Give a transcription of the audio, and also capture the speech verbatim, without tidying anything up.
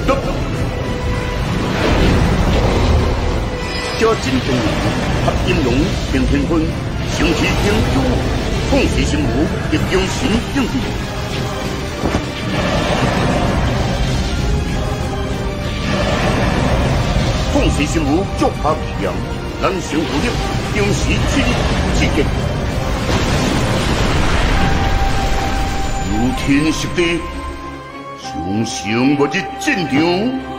得。嘉靖中年，黑金龙平天坤，雄起英雄，奉系神武，亦用心应对。奉系神武脚下力量，人生无力，用时之力刺激。如天实地，上上末日战场。